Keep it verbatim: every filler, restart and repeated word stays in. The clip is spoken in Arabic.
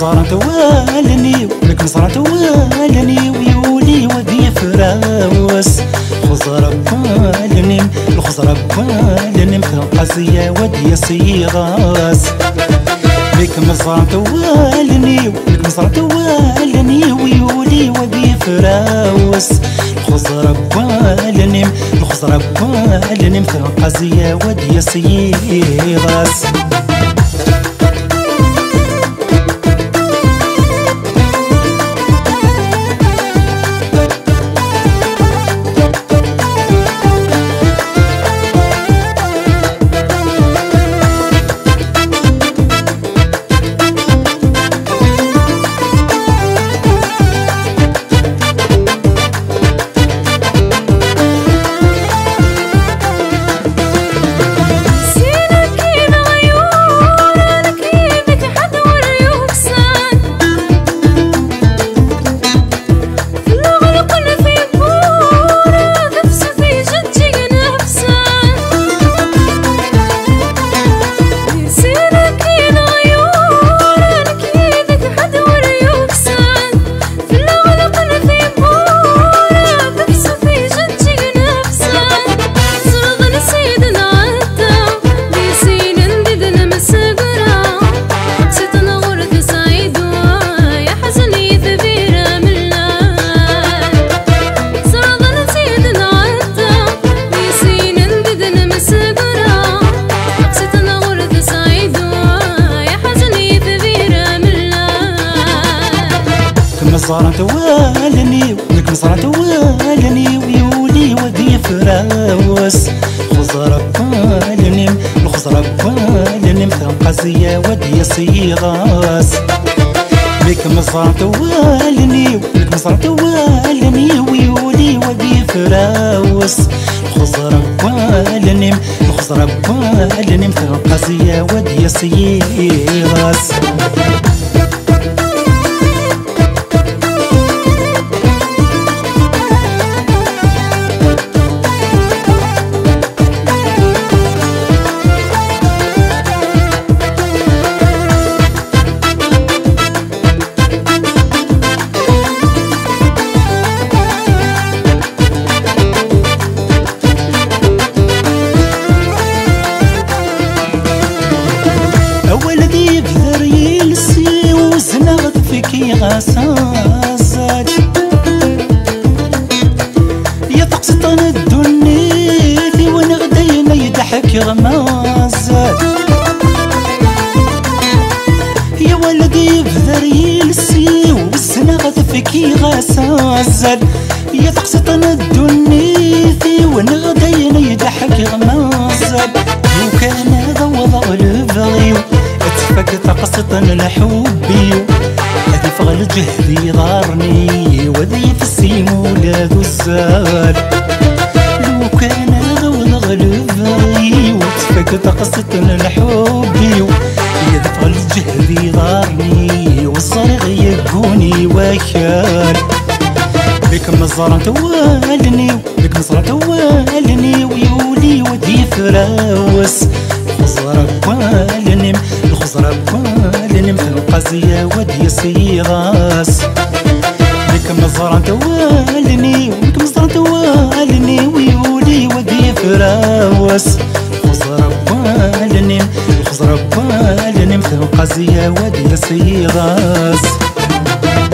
مزارة توالني ولك مزارة توالني ويولي وذي فراوس خزرة بالني الخزرة بالني مثل قزية ودي سيغاس لك مزارة توالني ولك مزارة توالني ويولي وذي فراوس خزرة بالني الخزرة بالني مثل قزية ودي سيغاس مزارة توالني ولك مزارة توالني ويولي وذي فراوس خزرة بالني الخزرة بالني مثل قزية ودي صيغاس لك مزارة توالني ولك مزارة توالني ويولي وذي فراوس خزرة بالني الخزرة بالني مثل قزية ودي صيغاس ولدي بذري لسي وزنغت فيكي غسازات يا تقسطن الدنيا ونغدينا يضحك غمازات يا ولدي بذري لسي وزنغت فيكي غسازات يا تقسطن الدنيا ونغدينا يضحك غمازات وكان هذا وضع البغيو فقط قصة لحبي هذي فغل جهدي ضارني وذي في السيم ولاد الزال لو كان غول غلبي وتفقط قصة لحبي هذي فغل جهدي ضارني والصريغ يقوني وكال لك مزارة توالني لك مزارة توالني ويولي وذي فراوس خزرة بالني الخزرة بالني مثل قزية ودي صيغاس لك مزارة توالني ولك مزارة توالني ويولي وذي فراوس خزرة بالني الخزرة بالني مثل قزية ودي صيغاس